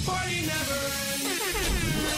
Party never ends.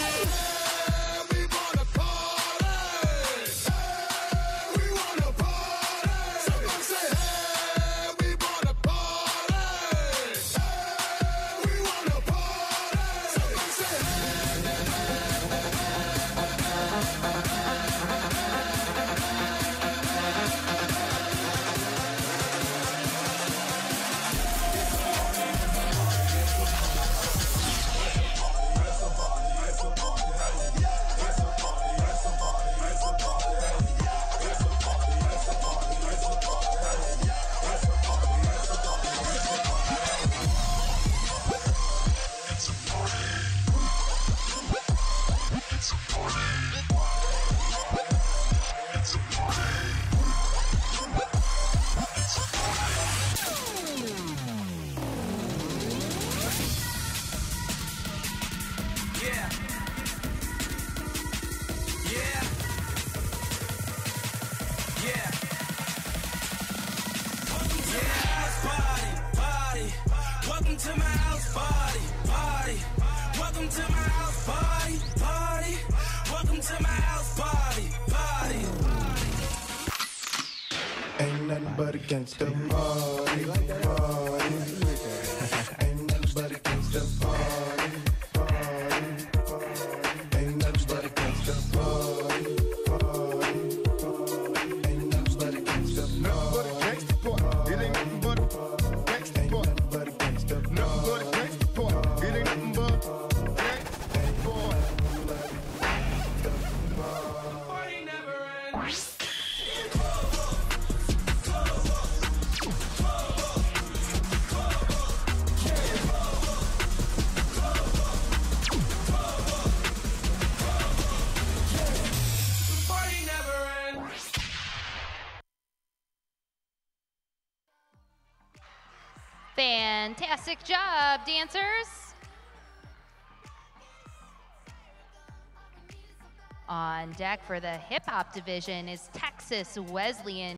Welcome to my house party, party. Welcome to my house party, party. Welcome to my house party, party. Ain't nothing but a gangsta party, party. Ain't nothing but a gangsta party, party. Ain't nothing but a gangsta party, party. Ain't nothing but a gangsta party. It ain't nothing but a gangsta party. Nothing but a gangsta party. It ain't nothing but a gangsta party. Party never ends. Party never ends. Fantastic job, dancers. On deck for the hip hop division is Texas Wesleyan.